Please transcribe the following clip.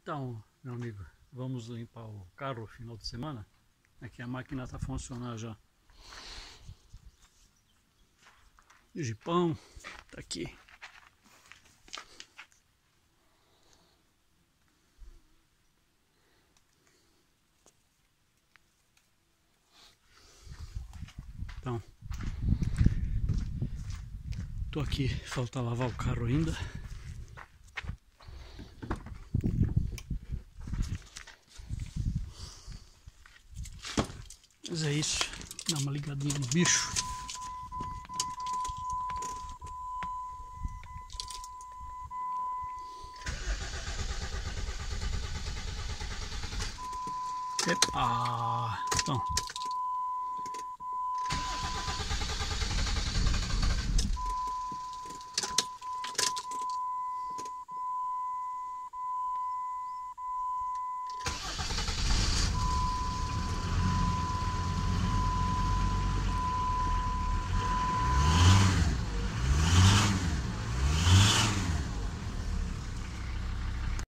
Então, meu amigo, vamos limpar o carro no final de semana. Aqui a máquina está funcionando já. O jipão tá aqui. Então, tô aqui, falta lavar o carro ainda. Mas é isso, dá uma ligadinha no bicho. Epa! Então,